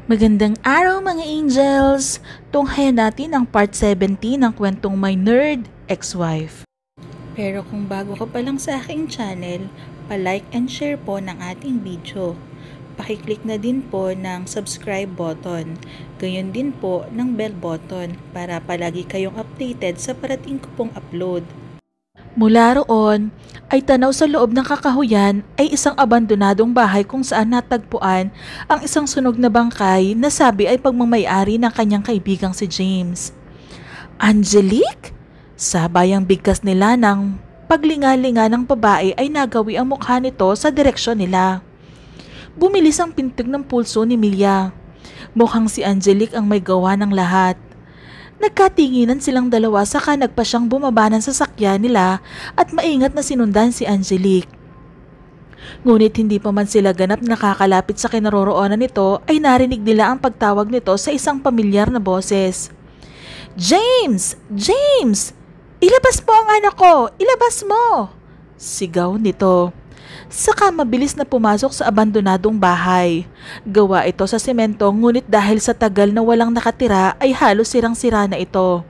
Magandang araw mga angels! Tunghayan natin ang part 17 ng kwentong My Nerd Ex-Wife. Pero kung bago ka pa lang sa aking channel, pa-like and share po ng ating video. Pakiclick na din po ng subscribe button. Gayon din po ng bell button para palagi kayong updated sa parating ko pong upload. Mula roon ay tanaw sa loob ng kakahuyan ay isang abandonadong bahay kung saan natagpuan ang isang sunog na bangkay na sabi ay pagmamayari ng kanyang kaibigang si James. Angelique? Sabay ang bigkas nila ng paglinga-linga ng babae ay nagawi ang mukha nito sa direksyon nila. Bumilis ang pintig ng pulso ni Mia. Mukhang si Angelique ang may gawa ng lahat. Nagkatinginan silang dalawa saka nagpa siyang bumaba ng sasakyan nila at maingat na sinundan si Angelique. Ngunit hindi pa man sila ganap nakakalapit sa kinaroroonan nito ay narinig nila ang pagtawag nito sa isang pamilyar na boses. James! James! Ilabas mo ang anak ko! Ilabas mo! Sigaw nito. Saka mabilis na pumasok sa abandonadong bahay. Gawa ito sa semento ngunit dahil sa tagal na walang nakatira ay halos sirang-sira na ito.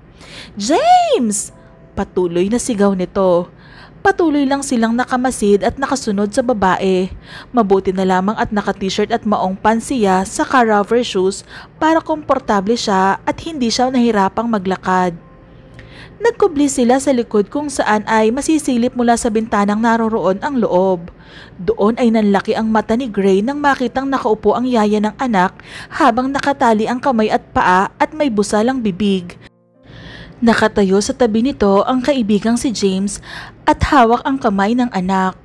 James! Patuloy na sigaw nito. Patuloy lang silang nakamasid at nakasunod sa babae. Mabuti na lamang at naka-t-shirt at maong pants siya saka rubber shoes para komportable siya at hindi siya nahirapang maglakad. Nagkubli sila sa likod kung saan ay masisilip mula sa bintanang naroroon ang loob. Doon ay nanlaki ang mata ni Gray nang makitang nakaupo ang yaya ng anak habang nakatali ang kamay at paa at may busalang bibig. Nakatayo sa tabi nito ang kaibigang si James at hawak ang kamay ng anak.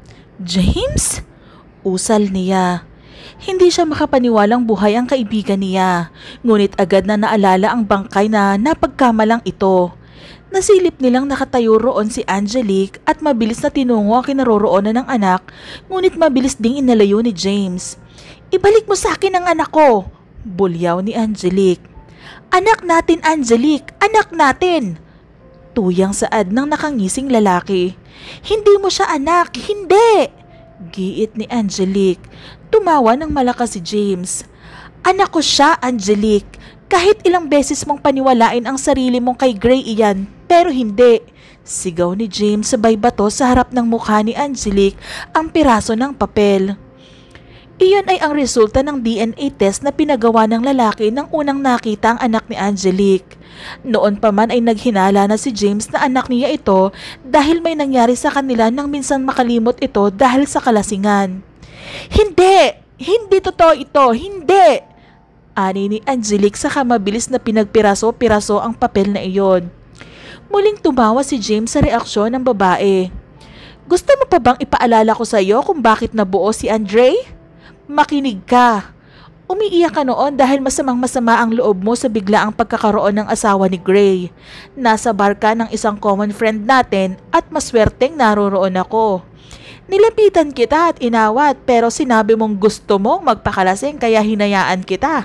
James? Usal niya. Hindi siya makapaniwalang buhay ang kaibigan niya, ngunit agad na naalala ang bangkay na napagkamalang ito. Nasilip nilang nakatayo roon si Angelique at mabilis na tinungo ang kinaroroonan ng anak, ngunit mabilis ding inalayo ni James. Ibalik mo sa akin ang anak ko! Bulyaw ni Angelique. Anak natin, Angelique! Anak natin! Tuyang saad ng nakangising lalaki. Hindi mo siya anak! Hindi! Giit ni Angelique. Tumawa ng malakas si James. Anak ko siya, Angelique. Kahit ilang beses mong paniwalain ang sarili mong kay Gray iyan, pero hindi. Sigaw ni James sabay bato sa harap ng mukha ni Angelique ang piraso ng papel. Iyon ay ang resulta ng DNA test na pinagawa ng lalaki nang unang nakita ang anak ni Angelique. Noon pa man ay naghinala na si James na anak niya ito dahil may nangyari sa kanila nang minsan makalimot ito dahil sa kalasingan. Hindi! Hindi totoo ito! Hindi! Ani ni Angelique saka mabilis na pinagpiraso-piraso ang papel na iyon. Muling tumawa si James sa reaksyon ng babae. Gusto mo pa bang ipaalala ko sa iyo kung bakit nabuo si Andre? Makinig ka. Umiiyak ka noon dahil masamang-masama ang loob mo sa biglaang pagkakaroon ng asawa ni Gray. Nasa bar ka ng isang common friend natin at maswerteng naroroon ako. Nilapitan kita at inawat pero sinabi mong gusto mong magpakalasing kaya hinayaan kita.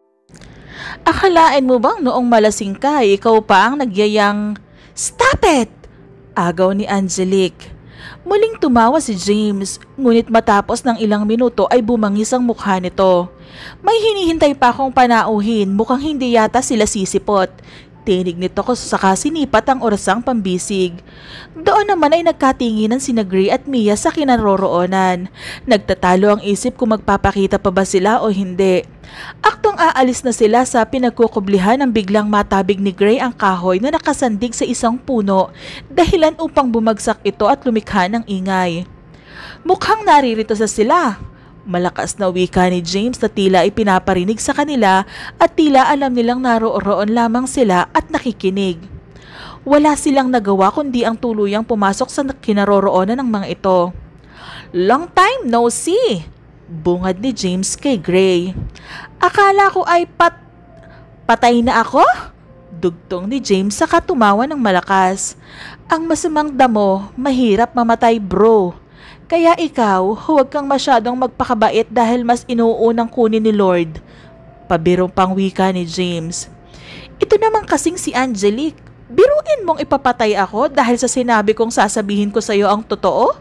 Akalain mo bang noong malasing ka, ikaw pa ang nagyayang... Stop it! Agaw ni Angelique. Muling tumawa si James, ngunit matapos ng ilang minuto ay bumangis ang mukha nito. May hinihintay pa akong panauhin, mukhang hindi yata sila sisipot. Tinig nito ko saka sinipat ang orasang pambisig. Doon naman ay nagkatinginan sina Gray at Mia sa kinaroroonan. Nagtatalo ang isip kung magpapakita pa ba sila o hindi. Aktong aalis na sila sa pinagkukublihan ng biglang matabig ni Gray ang kahoy na nakasandig sa isang puno, dahilan upang bumagsak ito at lumikha ng ingay. Mukhang naririto sa sila. Malakas na wika ni James na tila ay pinaparinig sa kanila at tila alam nilang naroroon lamang sila at nakikinig. Wala silang nagawa kundi ang tuluyang pumasok sa kinaroroonan ng mga ito. Long time no see! Bungad ni James kay Gray. Akala ko ay patay na ako? Dugtong ni James saka tumawa ng malakas. Ang masamang damo, mahirap mamatay bro. Kaya ikaw, huwag kang masyadong magpakabait dahil mas inuunang kunin ni Lord. Pabirong pang wika ni James. Ito naman kasing si Angelique. Biruin mong ipapatay ako dahil sa sinabi kong sasabihin ko sa iyo ang totoo?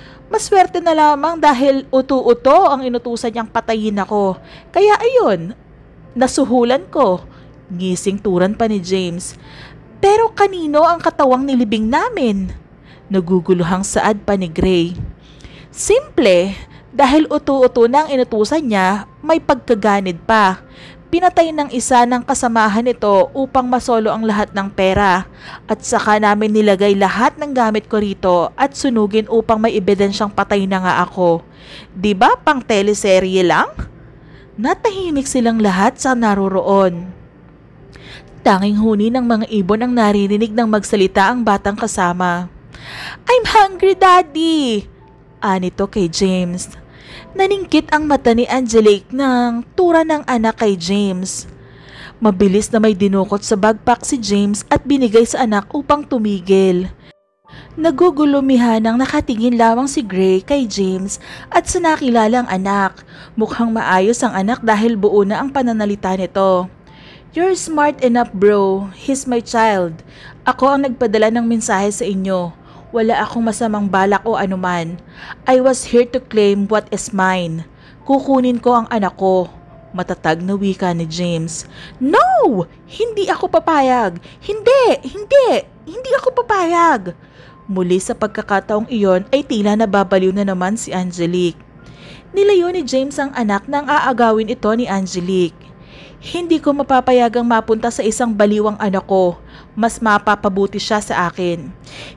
Maswerte na lamang dahil uto-uto ang inutusan niyang patayin ako. Kaya ayun, Nasuhulan ko. Ngising turan pa ni James. Pero kanino ang katawang nilibing namin? Naguguluhang saad pa ni Gray. Simple, dahil utu-utu na ang inutusan niya, may pagkaganid pa. Pinatay ng isa ng kasamahan nito upang masolo ang lahat ng pera at saka namin nilagay lahat ng gamit ko rito at sunugin upang may ebidensyang patay na nga ako. Diba pang teleserye lang? Natahimik silang lahat sa naroroon. Tanging huni ng mga ibon ang naririnig ng magsalita ang batang kasama. I'm hungry, Daddy! Anito kay James. Naningkit ang mata ni Angelique ng tura ng anak kay James. Mabilis na may dinukot sa backpack si James at binigay sa anak upang tumigil. Nagugulumihan ang nakatingin lamang si Gray kay James at sa nakilalang anak. Mukhang maayos ang anak dahil buo na ang pananalita nito. You're smart enough, bro. He's my child. Ako ang nagpadala ng mensahe sa inyo. Wala akong masamang balak o anuman. I was here to claim what is mine. Kukunin ko ang anak ko. Matatag na wika ni James. No! Hindi ako papayag! Hindi ako papayag! Muli sa pagkakataong iyon ay tila nababaliw na naman si Angelique. Nilayo ni James ang anak nang aagawin ito ni Angelique. Hindi ko mapapayagang mapunta sa isang baliwang anak ko. Mas mapapabuti siya sa akin.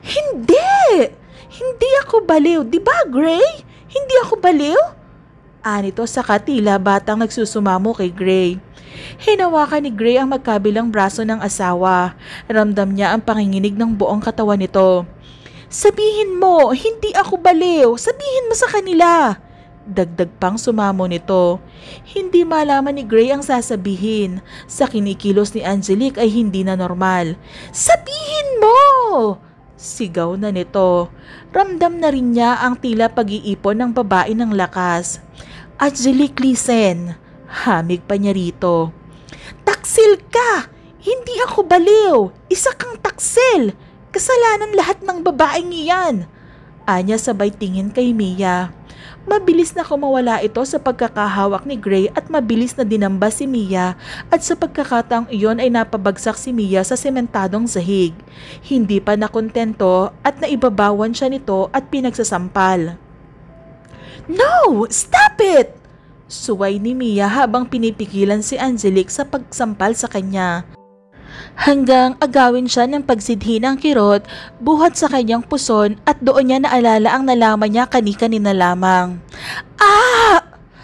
Hindi ako baliw. Diba, Gray? Hindi ako baliw? Anito sa katila batang nagsusumamo kay Gray. Hinawakan ni Gray ang magkabilang braso ng asawa. Ramdam niya ang panginginig ng buong katawan nito. Sabihin mo, hindi ako baliw. Sabihin mo sa kanila. Dagdag pang sumamo nito. Hindi malaman ni Gray ang sasabihin. Sa kinikilos ni Angelique ay hindi na normal. Sabihin mo! Sigaw na nito. Ramdam na rin niya ang tila pag-iipon ng babae ng lakas. Angelique, listen. Hamig pa niya rito. Taksil ka! Hindi ako baliw! Isa kang taksil! Kasalanan lahat ng babaeng iyan! Anya sabay tingin kay Mia. Mabilis na kumawala ito sa pagkakahawak ni Gray at mabilis na dinamba si Mia at sa pagkakataong iyon ay napabagsak si Mia sa sementadong sahig. Hindi pa nakontento at naibabawan siya nito at pinagsasampal. No! Stop it! Suway ni Mia habang pinipigilan si Angelique sa pagsampal sa kanya. Hanggang agawin siya ng pagsidhi ng kirot buhat sa kanyang puson at doon niya naalala ang nalaman niya kani-kanina lamang. Ah!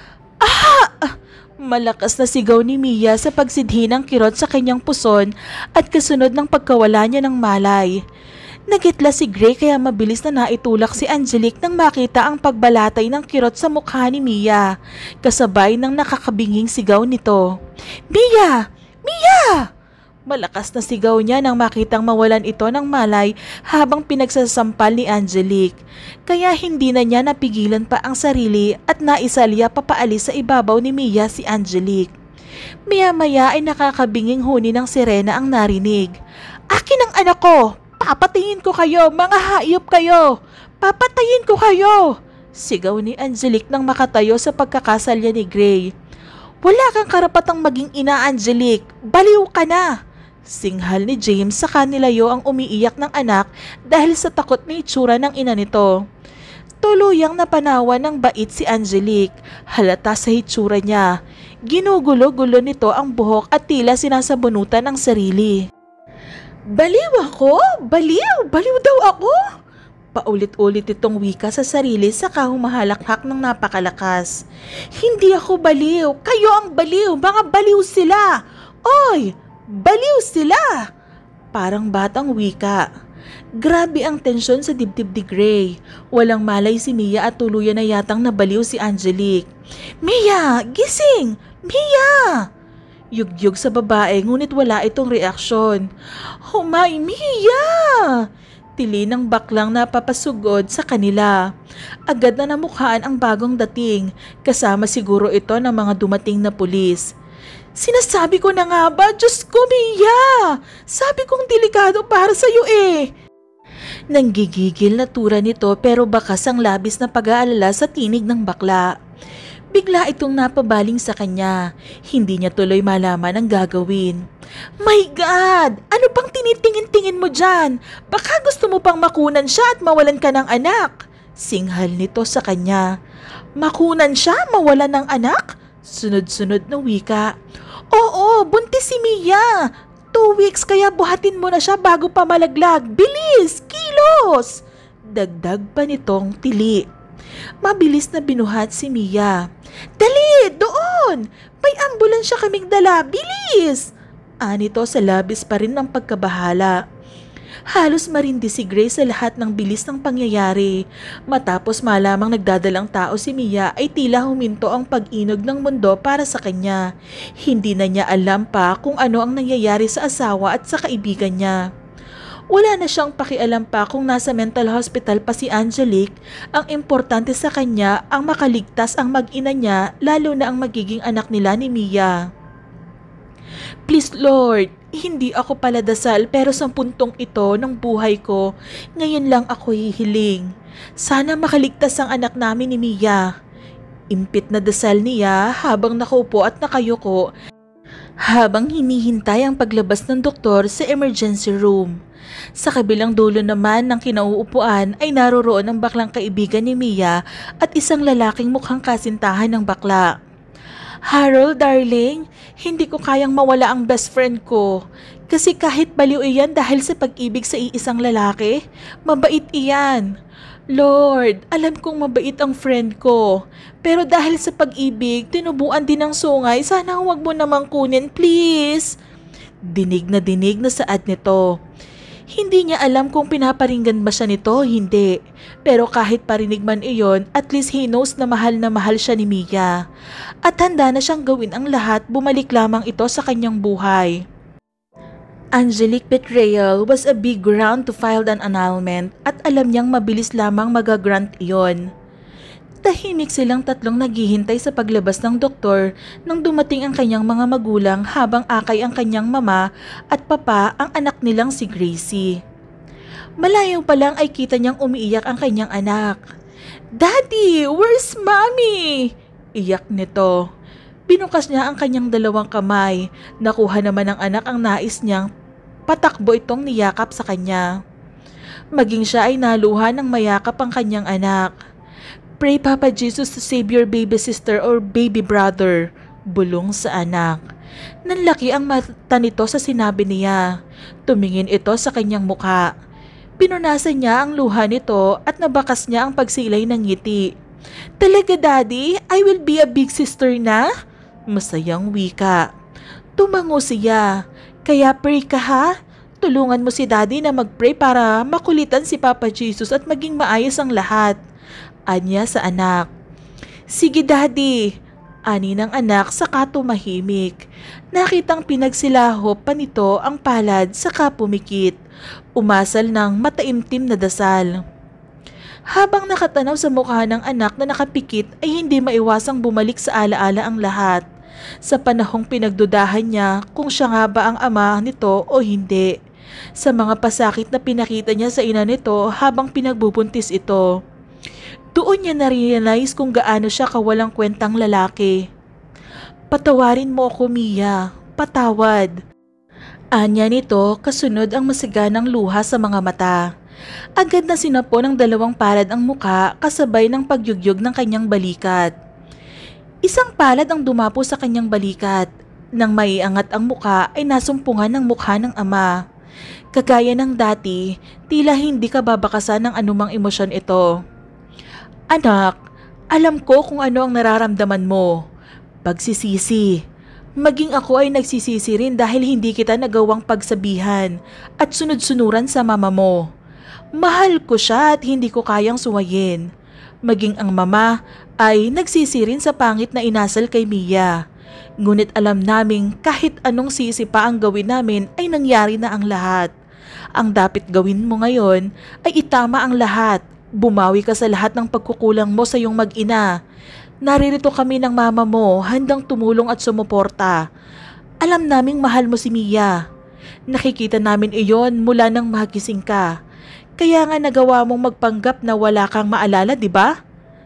Ah! Malakas na sigaw ni Mia sa pagsidhi ng kirot sa kanyang puson at kasunod ng pagkawala niya ng malay. Nagitla si Gray kaya mabilis na naitulak si Angelique nang makita ang pagbalatay ng kirot sa mukha ni Mia, kasabay ng nakakabinging sigaw nito. Mia! Mia! Malakas na sigaw niya nang makitang mawalan ito ng malay habang pinagsasampal ni Angelique. Kaya hindi na niya napigilan pa ang sarili at naisalya papaalis sa ibabaw ni Mia si Angelique. Maya-maya ay nakakabinging huni ng sirena ang narinig. Akin ang anak ko! Papatayin ko kayo! Mga hayop kayo! Papatayin ko kayo! Sigaw ni Angelique nang makatayo sa pagkakasalya ni Gray. Wala kang karapatang maging ina, Angelique. Baliw ka na! Singhal ni James sa kanilayo ang umiiyak ng anak dahil sa takot na itsura ng ina nito. Tuluyang napanawa ng bait si Angelique. Halata sa itsura niya. Ginugulo-gulo nito ang buhok at tila sinasabunutan ng sarili. Baliw ako? Baliw? Baliw daw ako? Paulit-ulit itong wika sa sarili saka humahalakhak ng napakalakas. Hindi ako baliw. Kayo ang baliw. Mga baliw sila. Oy! Baliw sila! Parang batang wika. Grabe ang tensyon sa dibdib ni Gray. Walang malay si Mia at tuluyan na yatang nabaliw si Angelique. Mia! Gising! Mia! Yugyug sa babae ngunit wala itong reaksyon. Humay, Mia! Tili ng baklang napapasugod sa kanila. Agad na namukhaan ang bagong dating, kasama siguro ito ng mga dumating na pulis. Sinasabi ko na nga ba, Diyos ko, Mia! Sabi kong delikado para sa'yo eh! Nanggigigil na tura nito pero bakas ang labis na pag-aalala sa tinig ng bakla. Bigla itong napabaling sa kanya. Hindi niya tuloy malaman ang gagawin. My God! Ano pang tinitingin-tingin mo dyan? Baka gusto mo pang makunan siya at mawalan ka ng anak. Singhal nito sa kanya. Makunan siya? Mawalan ng anak? Sunod-sunod na wika. Oo, buntis si Mia. 2 weeks kaya buhatin mo na siya bago pa malaglag. Bilis! Kilos! Dagdag pa nitong tili. Mabilis na binuhat si Mia. Dali! Doon! May ambulansya kaming dala. Bilis! Anito sa labis pa rin ng pagkabahala. Halos marindi si Grace sa lahat ng bilis ng pangyayari. Matapos malamang nagdadalang tao si Mia ay tila huminto ang pag-inog ng mundo para sa kanya. Hindi na niya alam pa kung ano ang nangyayari sa asawa at sa kaibigan niya. Wala na siyang pakialam pa kung nasa mental hospital pa si Angelique. Ang importante sa kanya ang makaligtas ang mag-ina niya, lalo na ang magiging anak nila ni Mia. Please Lord, hindi ako paladasal pero sa puntong ito ng buhay ko, ngayon lang ako hihiling. Sana makaligtas ang anak namin ni Mia. Impit na dasal niya habang nakaupo at nakayuko, habang hinihintay ang paglabas ng doktor sa emergency room. Sa kabilang dulo naman ng kinauupuan ay naroroon ang baklang kaibigan ni Mia at isang lalaking mukhang kasintahan ng bakla. Harold, darling, hindi ko kayang mawala ang best friend ko. Kasi kahit baliw iyan dahil sa pag-ibig sa iisang lalaki, mabait iyan. Lord, alam kong mabait ang friend ko. Pero dahil sa pag-ibig, tinubuan din ng sungay, sana huwag mo namang kunin, please. Dinig na saad nito. Hindi niya alam kung pinaparinggan ba siya nito o hindi. Pero kahit parinig man iyon, at least he knows na mahal siya ni Mia. At handa na siyang gawin ang lahat, bumalik lamang ito sa kanyang buhay. Angelique betrayal was a big ground to file an annulment at alam niyang mabilis lamang magagrant iyon. Tahimik silang tatlong naghihintay sa paglabas ng doktor nang dumating ang kanyang mga magulang habang akay ang kanyang mama at papa ang anak nilang si Gracie. Malayo pa lang ay kita niyang umiiyak ang kanyang anak. Daddy, where's mommy? Iyak nito. Binukas niya ang kanyang dalawang kamay. Nakuha naman ng anak ang nais niyang patakbo itong niyakap sa kanya. Maging siya ay naluha ng mayakap ang kanyang anak. Pray Papa Jesus to save your baby sister or baby brother, bulong sa anak. Nanlaki ang mata nito sa sinabi niya. Tumingin ito sa kanyang mukha. Pinunasan niya ang luha nito at nabakas niya ang pagsilay ng ngiti. Talaga daddy, I will be a big sister na? Masayang wika. Tumango siya. Kaya pray ka ha? Tulungan mo si daddy na mag-pray para makulitan si Papa Jesus at maging maayos ang lahat. Anya sa anak. Sige daddy, ani ng anak saka tumahimik. Nakitang pinagsilahop pa nito ang palad saka pumikit. Umasal ng mataimtim na dasal. Habang nakatanaw sa mukha ng anak na nakapikit ay hindi maiwasang bumalik sa alaala ang lahat. Sa panahong pinagdudahan niya kung siya nga ba ang ama nito o hindi. Sa mga pasakit na pinakita niya sa ina nito habang pinagbubuntis ito. Doon niya na-realize kung gaano siya kawalang kwentang lalaki. Patawarin mo ako, Mia. Patawad. Anya nito kasunod ang masiganang luha sa mga mata. Agad na sinapo ng dalawang palad ang muka kasabay ng pagyugyog ng kanyang balikat. Isang palad ang dumapo sa kanyang balikat. Nang maiangat ang muka ay nasumpungan ng mukha ng ama. Kagaya ng dati, tila hindi ka babakasan ng anumang emosyon ito. Anak, alam ko kung ano ang nararamdaman mo. Pagsisisi. Maging ako ay nagsisisi rin dahil hindi kita nagawang pagsabihan at sunod-sunuran sa mama mo. Mahal ko siya at hindi ko kayang suwayin. Maging ang mama ay nagsisi rin sa pangit na inasal kay Mia. Ngunit alam naming kahit anong sisi pa ang gawin namin ay nangyari na ang lahat. Ang dapat gawin mo ngayon ay itama ang lahat. Bumawi ka sa lahat ng pagkukulang mo sa iyong mag-ina. Naririto kami ng mama mo, handang tumulong at sumuporta. Alam naming mahal mo si Mia. Nakikita namin iyon mula nang magising ka. Kaya nga nagawa mong magpanggap na wala kang maalala, di ba?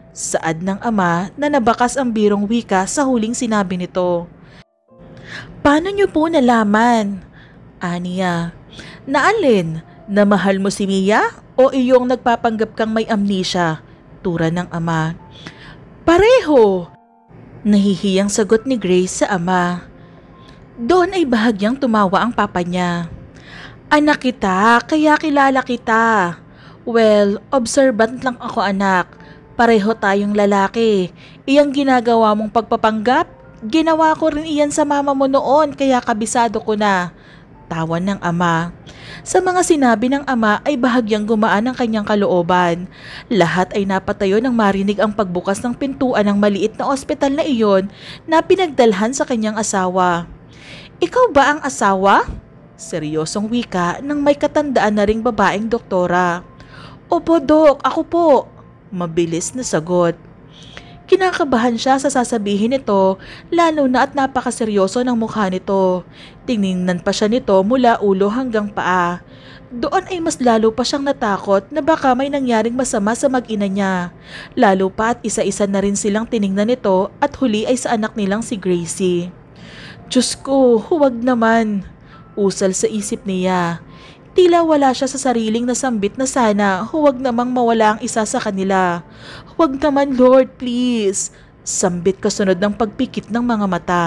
Saad ng ama na nabakas ang birong wika sa huling sinabi nito. Paano niyo po nalaman? Aniya. Na alin? Na mahal mo si Mia o iyong nagpapanggap kang may amnesia? Tura ng ama. Pareho! Nahihiyang sagot ni Grace sa ama. Doon ay bahagyang tumawa ang papa niya. Anak kita, kaya kilala kita. Well, observant lang ako anak. Pareho tayong lalaki. Iyang ginagawa mong pagpapanggap, ginawa ko rin iyan sa mama mo noon kaya kabisado ko na. Tawan ng ama. Sa mga sinabi ng ama ay bahagyang gumaan ang kanyang kalooban. Lahat ay napatayo nang marinig ang pagbukas ng pintuan ng maliit na ospital na iyon na pinagdalhan sa kanyang asawa. Ikaw ba ang asawa? Seryosong wika ng may katandaan na ring babaeng doktora. Opo dok, ako po. Mabilis na sagot. Kinakabahan siya sa sasabihin nito, lalo na at napakaseryoso ng mukha nito. Tiningnan pa siya nito mula ulo hanggang paa. Doon ay mas lalo pa siyang natakot na baka may nangyaring masama sa mag-ina niya. Lalo pa at isa-isa na rin silang tiningnan nito at huli ay sa anak nilang si Gracie. Diyos ko, huwag naman. Usal sa isip niya. Tila wala siya sa sariling nasambit na sana huwag namang mawala ang isa sa kanila. Huwag naman Lord, please. Sambit kasunod ng pagpikit ng mga mata.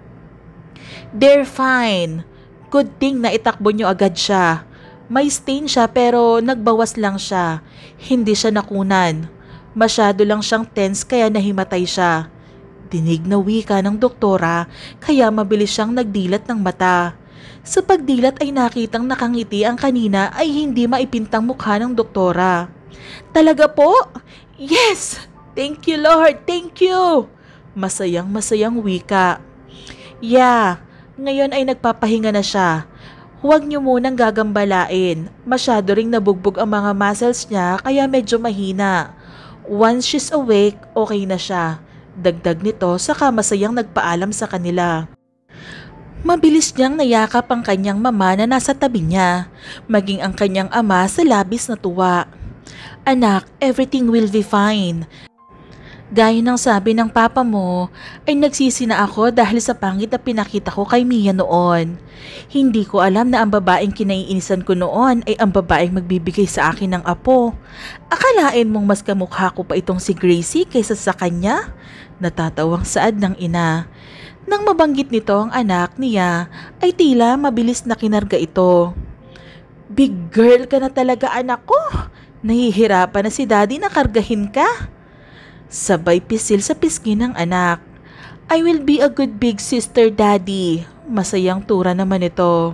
They're fine. Good thing na itakbo niyo agad siya. May stain siya pero nagbawas lang siya. Hindi siya nakunan. Masyado lang siyang tense kaya nahimatay siya. Dinig na wika ng doktora kaya mabilis siyang nagdilat ng mata. Sa pagdilat ay nakitang nakangiti ang kanina ay hindi maipintang mukha ng doktora. Talaga po? Yes! Thank you Lord! Thank you! Masayang wika. Yeah, ngayon ay nagpapahinga na siya. Huwag niyo munang gagambalain. Masyado ring nabugbog ang mga muscles niya kaya medyo mahina. Once she's awake, okay na siya. Dagdag nito saka masayang nagpaalam sa kanila. Mabilis niyang nayakap ang kanyang mama na nasa tabi niya, maging ang kanyang ama sa labis na tuwa. Anak, everything will be fine. Gaya ng sabi ng papa mo, ay nagsisi na ako dahil sa pangit na pinakita ko kay Mia noon. Hindi ko alam na ang babaeng kinaiinisan ko noon ay ang babaeng magbibigay sa akin ng apo. Akalain mong mas kamukha ko pa itong si Gracie kaysa sa kanya? Natatawang saad ng ina. Nang mabanggit nito ang anak niya, ay tila mabilis na kinarga ito. Big girl ka na talaga anak ko. Nahihirapan na si daddy na kargahin ka. Sabay pisil sa pisngi ng anak. I will be a good big sister daddy. Masayang tura naman ito.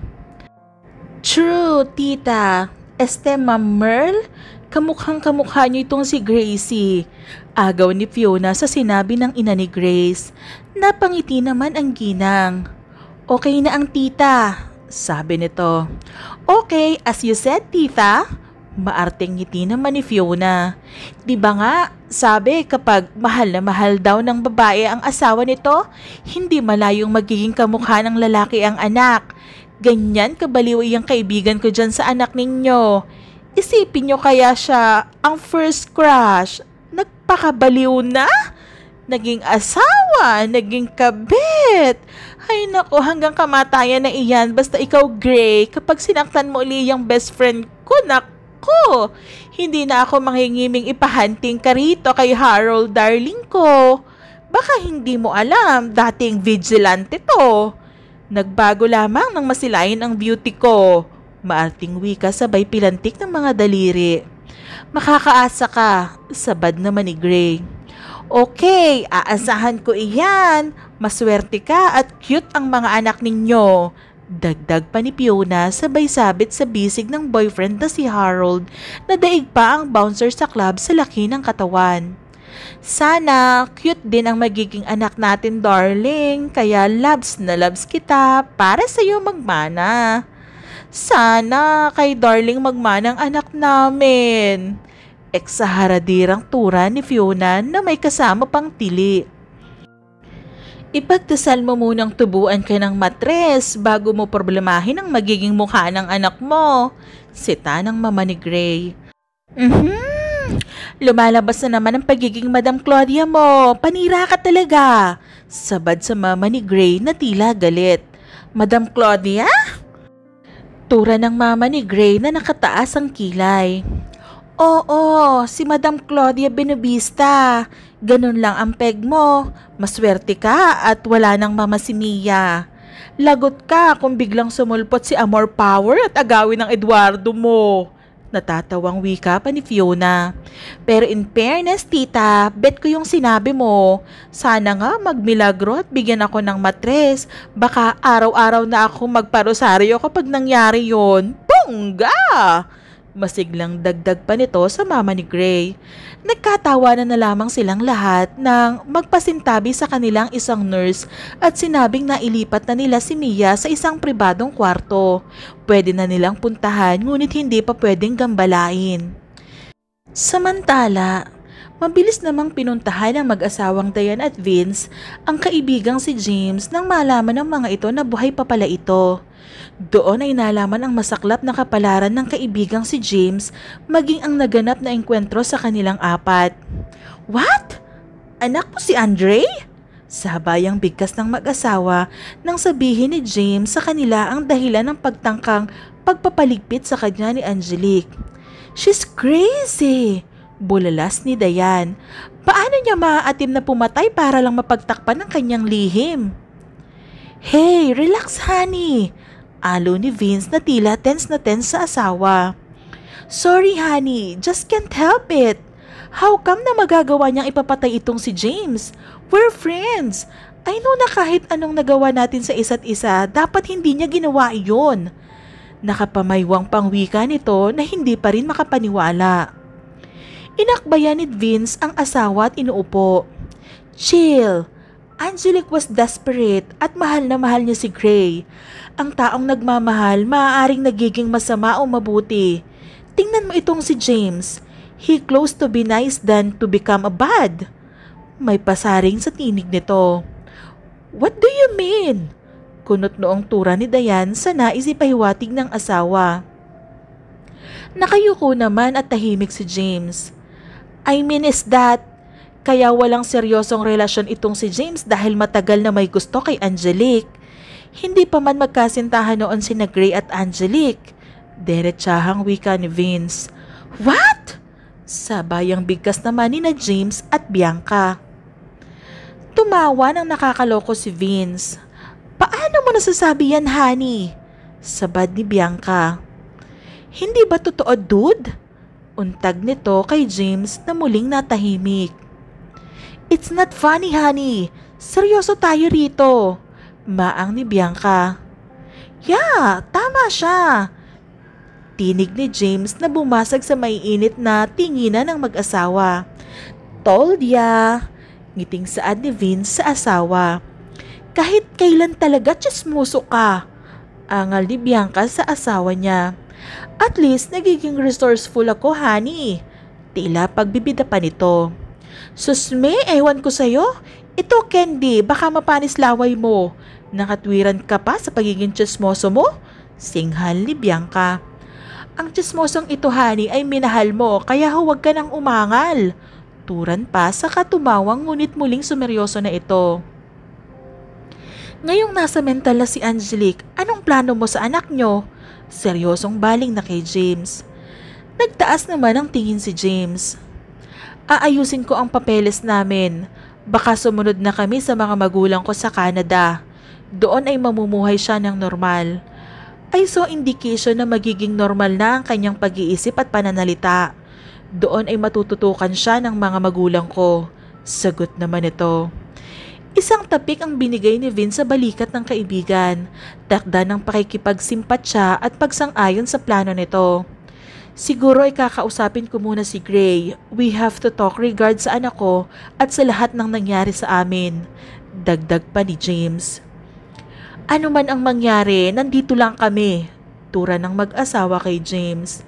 True, tita. Ma'am Merle, kamukhang kamukha niyo itong si Gracie. Agaw ni Fiona sa sinabi ng ina ni Grace. Napangiti naman ang ginang. Okay na ang tita, sabi nito. Okay, as you said tita. Maarteng ngiti naman ni Fiona. Di ba nga, sabi kapag mahal na mahal daw ng babae ang asawa nito, hindi malayong magiging kamukha ng lalaki ang anak. Ganyan kabaliw iyang kaibigan ko dyan sa anak ninyo. Isipin nyo kaya siya ang first crush. Nagpakabaliw na? Naging asawa, naging kabit. Ay nako, hanggang kamatayan na iyan. Basta ikaw, Gray, kapag sinaktan mo uli yung best friend ko, nako, hindi na ako mangingiming ipahanting ka rito kay Harold, darling ko. Baka hindi mo alam, dating vigilante to. Nagbago lamang nang masilayin ang beauty ko. Maarting wika sabay pilantik ng mga daliri. Makakaasa ka, sabad naman ni Gray. Okay, aasahan ko iyan. Maswerte ka at cute ang mga anak ninyo. Dagdag pa ni Fiona sabay sabit sa bisig ng boyfriend na si Harold na daig pa ang bouncer sa club sa laki ng katawan. Sana cute din ang magiging anak natin darling, kaya loves na loves kita para sa iyo magmana. Sana kay darling magmana ang anak namin. Eksaharadirang tura ni Fiona na may kasama pang tili. Ipagdasal mo munang tubuan ka ng matres bago mo problemahin ang magiging mukha ng anak mo. Sita ng mama ni Gray. Lumalabas na naman ang pagiging Madam Claudia mo. Panira ka talaga. Sabad sa mama ni Gray na tila galit. Madam Claudia? Tura ng mama ni Gray na nakataas ang kilay. Oo, si Madam Claudia Benavista. Ganun lang ang peg mo. Maswerte ka at wala nang mama si Mia. Lagot ka kung biglang sumulpot si Amor Power at agawin ng Eduardo mo. Natatawang wika pa ni Fiona. Pero in fairness, tita, bet ko yung sinabi mo. Sana nga magmilagro at bigyan ako ng matres. Baka araw-araw na ako magparosaryo kapag nangyari yon. Bongga! Masiglang dagdag pa nito sa mama ni Gray. Nagkatawanan na lamang silang lahat nang magpasintabi sa kanilang isang nurse at sinabing na ilipat na nila si Mia sa isang pribadong kwarto. Pwede na nilang puntahan ngunit hindi pa pwedeng gambalain. Samantala, mabilis namang pinuntahan ng mag-asawang Diane at Vince ang kaibigang si James nang malaman ng mga ito na buhay pa pala ito. Doon ay nalaman ang masaklap na kapalaran ng kaibigang si James maging ang naganap na engkwentro sa kanilang apat. What? Anak mo si Andre? Sabayang bigkas ng mag-asawa nang sabihin ni James sa kanila ang dahilan ng pagtangkang pagpapaligpit sa kanya ni Angelique. She's crazy! Bulalas ni Diane. Paano niya maaatim na pumatay para lang mapagtakpan ng kanyang lihim? Hey, relax honey! Alo ni Vince na tila tense na tense sa asawa. Sorry honey, just can't help it. How come na magagawa niyang ipapatay itong si James? We're friends. I know na kahit anong nagawa natin sa isa't isa, dapat hindi niya ginawa iyon. Nakapamaywang pangwika nito na hindi pa rin makapaniwala. Inakbayan ni Vince ang asawa at inuupo. Chill. Angelique was desperate at mahal na mahal niya si Gray. Ang taong nagmamahal maaaring nagiging masama o mabuti. Tingnan mo itong si James. He close to be nice than to become a bad. May pasaring sa tinig nito. What do you mean? Kunot noong tura ni Diane sa nais ipahiwatig ng asawa. Nakayuko naman at tahimik si James. I mean is that, kaya walang seryosong relasyon itong si James dahil matagal na may gusto kay Angelique. Hindi pa man magkasintahan noon sina Gray at Angelique. Deretsahang wika ni Vince. What? Sabayang bigkas naman ni na James at Bianca. Tumawa ng nakakaloko si Vince. Paano mo nasasabi yan, honey? Sabad ni Bianca. Hindi ba totoo, dude? Untag nito kay James na muling natahimik. It's not funny, honey. Seryoso tayo rito. Maang ni Bianca. Yeah, tama siya. Tinig ni James na bumasag sa maiinit na tinginan ng mag-asawa. Told ya. Ngiting saad ni Vince sa asawa. Kahit kailan talaga tsismuso ka. Angal ni Bianca sa asawa niya. At least nagiging resourceful ako, honey. Tila pagbibida pa nito. Susme, ewan ko sa'yo. Ito, Candy, baka mapanis laway mo. Nakatwiran ka pa sa pagiging tsismoso mo? Singhal ni Bianca. Ang tsismosong ito, honey, ay minahal mo, kaya huwag ka nang umangal. Turan pa sa katumawang ngunit muling sumeryoso na ito. Ngayong nasa mental na si Angelique, anong plano mo sa anak nyo? Seryosong baling na kay James. Nagtaas naman ang tingin si James. Aayusin ko ang papeles namin. Baka sumunod na kami sa mga magulang ko sa Canada. Doon ay mamumuhay siya ng normal. I saw indication na magiging normal na ang kanyang pag-iisip at pananalita. Doon ay matututukan siya ng mga magulang ko. Sagot naman ito. Isang tapik ang binigay ni Vince sa balikat ng kaibigan. Takda ng pakikipagsimpatya at pagsang-ayon sa plano nito. Siguro ay kakausapin ko muna si Gray. We have to talk regard sa anak ko at sa lahat ng nangyari sa amin. Dagdag pa ni James. Ano man ang mangyari, nandito lang kami. Tura ng mag-asawa kay James.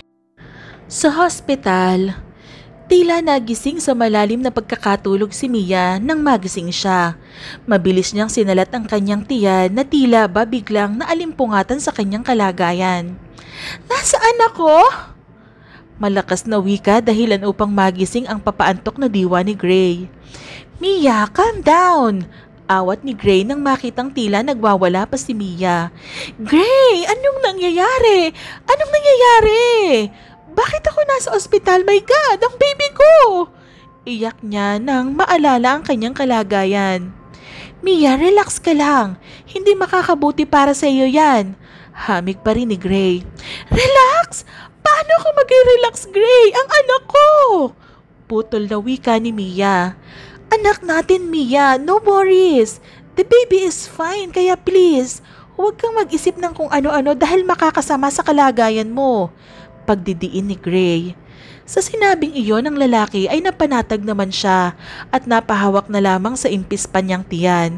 Sa hospital, tila nagising sa malalim na pagkakatulog si Mia nang magising siya. Mabilis niyang sinalat ang kanyang tiyan na tila ba biglang naalimpungatan sa kanyang kalagayan. Nasaan ako? Malakas na wika dahilan upang magising ang papaantok na diwa ni Gray. Mia, calm down! Awat ni Gray nang makitang tila nagwawala pa si Mia. Gray, anong nangyayari? Anong nangyayari? Bakit ako nasa ospital? My God, ang baby ko! Iyak niya nang maalala ang kanyang kalagayan. Mia, relax ka lang. Hindi makakabuti para sa iyo yan. Hamig pa rin ni Gray. Relax? Paano ako mag-relax, Gray? Ang anak ko! Putol na wika ni Mia. Anak natin, Mia. No worries. The baby is fine, kaya please, huwag kang mag-isip ng kung ano-ano dahil makakasama sa kalagayan mo. Pagdidiin ni Gray. Sa sinabing iyon ng lalaki ay napanatag naman siya at napahawak na lamang sa impis pa niyang tiyan.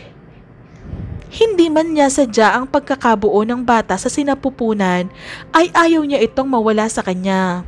Hindi man niya sadya ang pagkakabuo ng bata sa sinapupunan ay ayaw niya itong mawala sa kanya.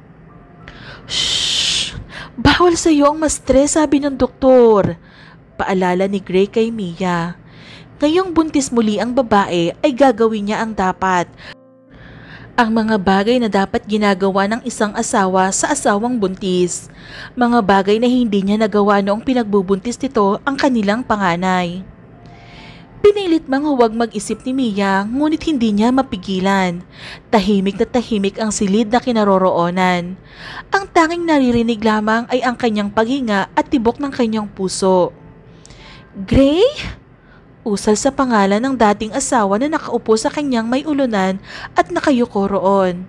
Shhh! Bawal sa iyo ang ma-stress, sabi ng doktor. Paalala ni Gray kay Mia. Ngayong buntis muli ang babae ay gagawin niya ang dapat. Ang mga bagay na dapat ginagawa ng isang asawa sa asawang buntis. Mga bagay na hindi niya nagawa noong pinagbubuntis nito ang kanilang panganay. Pinilit mang huwag mag-isip ni Mia ngunit hindi niya mapigilan. Tahimik na tahimik ang silid na kinaroroonan. Ang tanging naririnig lamang ay ang kanyang paghinga at tibok ng kanyang puso. Gray? Usal sa pangalan ng dating asawa na nakaupo sa kanyang may ulunan at nakayuko roon.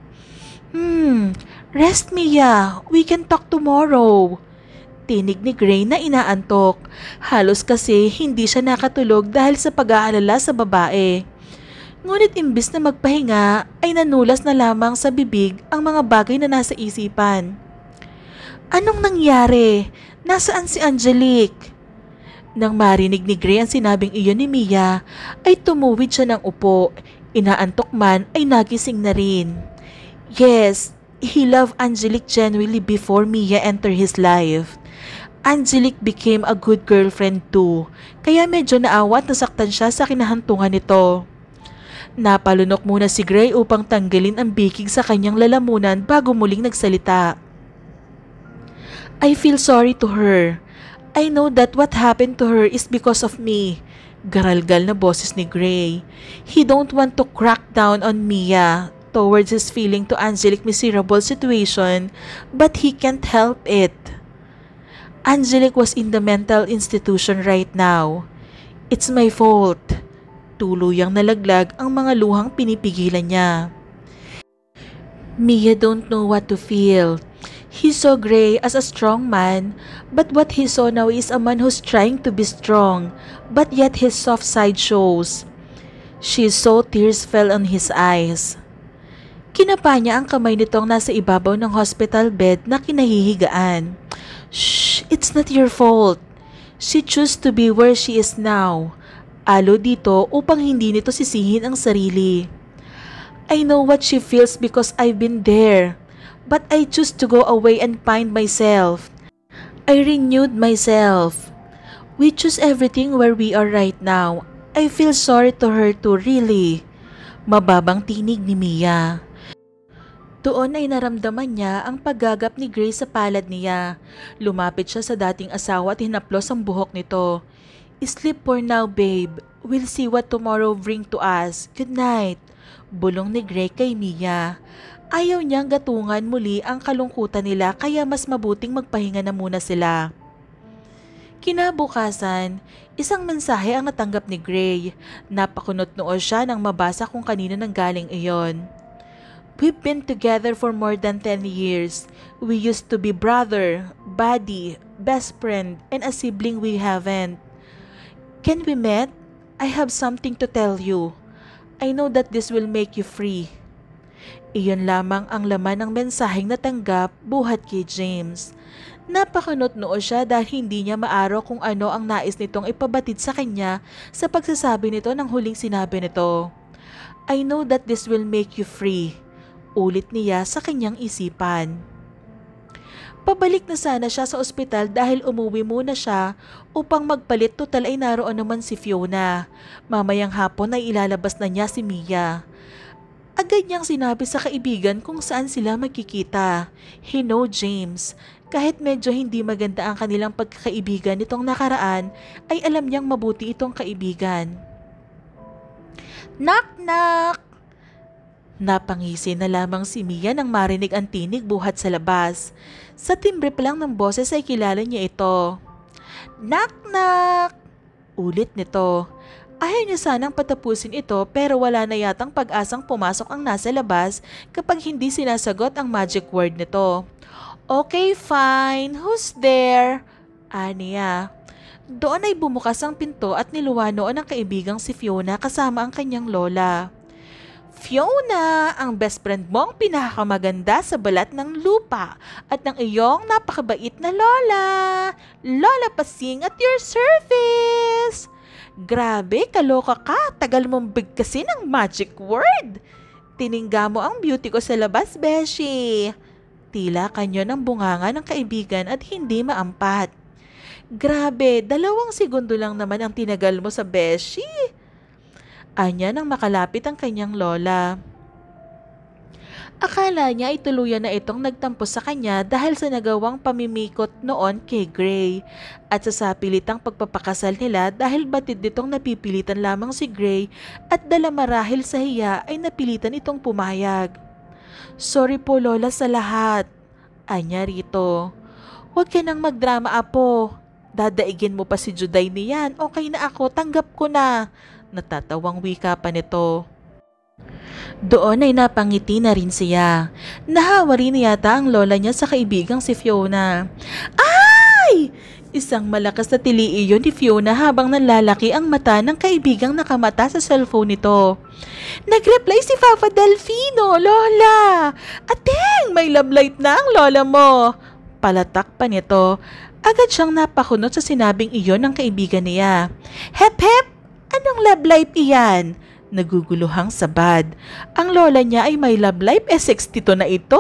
Rest Mia, we can talk tomorrow. Tinig ni Gray na inaantok. Halos kasi hindi siya nakatulog dahil sa pag-aalala sa babae. Ngunit imbis na magpahinga ay nanulas na lamang sa bibig ang mga bagay na nasa isipan. Anong nangyari? Nasaan si Angelique? Nang marinig ni Gray ang sinabing iyon ni Mia, ay tumuwid siya ng upo. Inaantok man ay nagising na rin. Yes, he loved Angelique genuinely before Mia entered his life. Angelique became a good girlfriend too, kaya medyo naawa at nasaktan siya sa kinahantungan nito. Napalunok muna si Gray upang tanggalin ang bikig sa kanyang lalamunan bago muling nagsalita. I feel sorry to her. I know that what happened to her is because of me. Garalgal na boses ni Gray. He don't want to crack down on Mia towards his feeling to Angelique's miserable situation, but he can't help it. Angelique was in the mental institution right now. It's my fault. Tuluyang nalaglag ang mga luhang pinipigilan niya. Mia don't know what to feel. He saw Gray as a strong man, but what he saw now is a man who's trying to be strong, but yet his soft side shows. She saw tears fell on his eyes. Kinapa niya ang kamay nitong nasa ibabaw ng hospital bed na kinahihigaan. Shh, it's not your fault. She chose to be where she is now. Alo dito upang hindi nito sisihin ang sarili. I know what she feels because I've been there. But I choose to go away and find myself. I renewed myself. We choose everything where we are right now. I feel sorry to her too, really. Mababang tinig ni Mia. Doon ay naramdaman niya ang paggagap ni Gray sa palad niya. Lumapit siya sa dating asawa at hinaplos ang buhok nito. Sleep for now, babe. We'll see what tomorrow bring to us. Good night. Bulong ni Gray kay Mia. Ayaw niyang gatungan muli ang kalungkutan nila kaya mas mabuting magpahinga na muna sila. Kinabukasan, isang mensahe ang natanggap ni Gray. Napakunot noo siya nang mabasa kung kanino nanggaling iyon. We've been together for more than 10 years. We used to be brother, buddy, best friend, and a sibling we haven't. Can we meet? I have something to tell you. I know that this will make you free. Iyon lamang ang laman ng mensaheng natanggap buhat kay James. Napakunot noo siya dahil hindi niya maaraw kung ano ang nais nitong ipabatid sa kanya sa pagsasabi nito ng huling sinabi nito. I know that this will make you free. Ulit niya sa kanyang isipan. Pabalik na sana siya sa ospital dahil umuwi muna siya upang magpalit, total ay naroon naman si Fiona. Mamayang hapon ay ilalabas na niya si Mia. Agad Agad niyang sinabi sa kaibigan kung saan sila magkikita. He know James. Kahit medyo hindi maganda ang kanilang pagkakaibigan nitong nakaraan, ay alam niyang mabuti itong kaibigan. Knock knock! Napangisi na lamang si Mia nang marinig ang tinig buhat sa labas. Sa timbre pa lang ng boses ay kilala niya ito. Knock knock! Ulit nito. Ayaw niya sanang patapusin ito pero wala na yatang pag-asang pumasok ang nasa labas kapag hindi sinasagot ang magic word nito. Okay, fine. Who's there? Aniya. Doon ay bumukas ang pinto at niluwa noon ang kaibigang si Fiona kasama ang kanyang lola. Fiona, ang best friend mo ang pinakamaganda sa balat ng lupa at ng iyong napakabait na lola. Lola Pasing at your service. Grabe, kaloka ka. Tagal mong bigkasin ang magic word. Tiningga mo ang beauty ko sa labas, Beshi. Tila kanyo ng bunganga ng kaibigan at hindi maampat. Grabe, 2 segundo lang naman ang tinagal mo sa Beshi. Anya nang makalapit ang kanyang lola. Akala niya ay tuluyan na itong nagtampo sa kanya dahil sa nagawang pamimikot noon kay Gray at sa sapilitang pagpapakasal nila dahil batid nitong napipilitan lamang si Gray at dala marahil sa hiya ay napilitan itong pumayag. Sorry po lola sa lahat. Anya rito. Huwag ka nang magdrama apo. Dadaigin mo pa si Juday niyan. Okay na ako, tanggap ko na. Natatawang wika pa nito. Doon ay napangiti na rin siya. Nahawa rin yata ang lola niya sa kaibigang si Fiona. Ay! Isang malakas na tili iyon ni Fiona habang nalalaki ang mata ng kaibigang nakamata sa cellphone nito. Nag-reply si Papa Delfino, Lola! Ateng, may love light na ang lola mo! Palatak pa nito. Agad siyang napakunot sa sinabing iyon ng kaibigan niya. Hep hep! Anong love life iyan? Naguguluhang sabad. Ang lola niya ay may love life 62 na ito.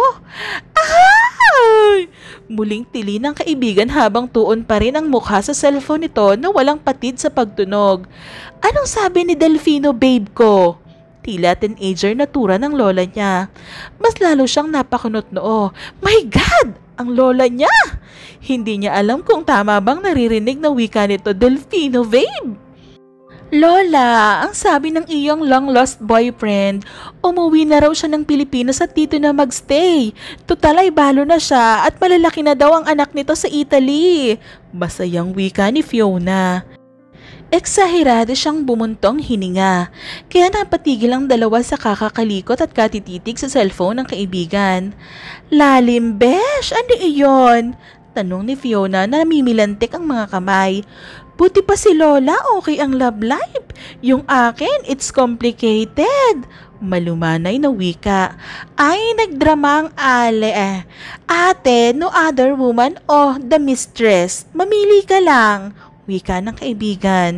Ay! Muling tili ng kaibigan habang tuon pa rin ang mukha sa cellphone nito na walang patid sa pagtunog. Anong sabi ni Delfino babe ko? Tila teenager na tura ng lola niya. Mas lalo siyang napakunot noo. My God! Ang lola niya! Hindi niya alam kung tama bang naririnig na wika nito Delfino babe. Lola, ang sabi ng iyong long-lost boyfriend, umuwi na raw siya ng Pilipinas at dito na magstay. Tutal ay balo na siya at malalaki na daw ang anak nito sa Italy. Masayang wika ni Fiona. Eksahirado siyang bumuntong hininga, kaya napatigil ang dalawa sa kakakalikot at katititig sa cellphone ng kaibigan. Lalim, besh, ano iyon? Tanong ni Fiona na namimilantik ang mga kamay. Buti pa si Lola, okay ang love life. Yung akin, it's complicated. Malumanay na wika. Ay, nagdrama ang ale eh. Ate, no other woman o the mistress? Mamili ka lang. Wika ng kaibigan.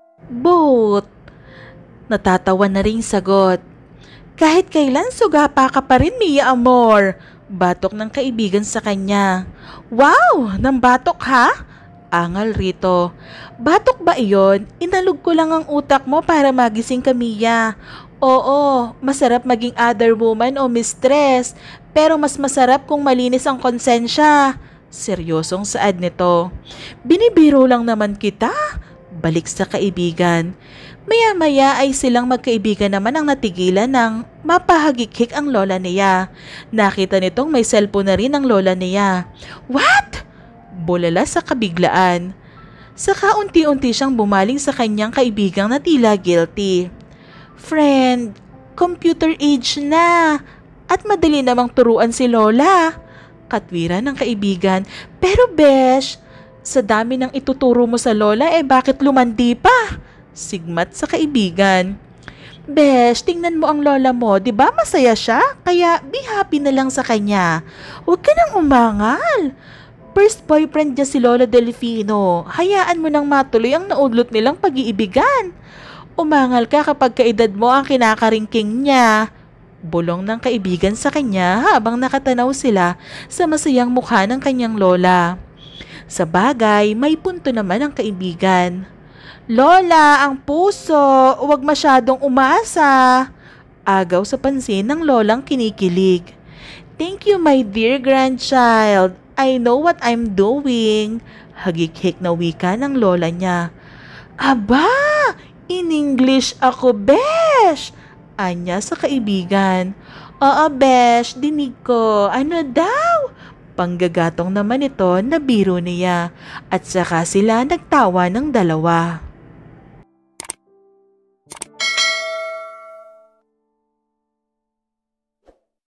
Both. Natatawa na rin sagot. Kahit kailan sugapa ka pa rin, Mia Amor. Batok ng kaibigan sa kanya. Wow, nang batok ha? Angal rito. Batok ba iyon? Inalog ko lang ang utak mo para magising ka, Mia. Oo, masarap maging other woman o mistress, pero mas masarap kung malinis ang konsensya. Seryosong saad nito. Binibiro lang naman kita. Balik sa kaibigan. Maya-maya ay silang magkaibigan naman ang natigilan ng mapahagikik ang lola niya. Nakita nitong may cellphone na rin ang lola niya. What? Bulala sa kabiglaan. Saka unti-unti siyang bumaling sa kanyang kaibigang na tila guilty. Friend, computer age na at madali namang turuan si Lola. Katwiran ng kaibigan. Pero besh, sa dami ng ituturo mo sa Lola bakit lumandi pa? Sigmat sa kaibigan. Besh, tingnan mo ang lola mo, di ba masaya siya? Kaya be happy na lang sa kanya. Huwag ka nang umangal. First boyfriend niya si Lola Delfino. Hayaan mo nang matuloy ang naudlot nilang pag-iibigan. Umangal ka kapag kaedad mo ang kinakaringking niya. Bulong ng kaibigan sa kanya habang nakatanaw sila sa masayang mukha ng kanyang lola. Sa bagay, may punto naman ang kaibigan. Lola, ang puso, huwag masyadong umasa. Agaw sa pansin ng lolang kinikilig. Thank you, my dear grandchild. I know what I'm doing. Hagik-hik na wika ng lola niya. Aba! In English ako, besh! Anya sa kaibigan. Oo, besh, dinig ko. Ano daw? Panggagatong naman ito na biro niya. At saka sila nagtawa ng dalawa.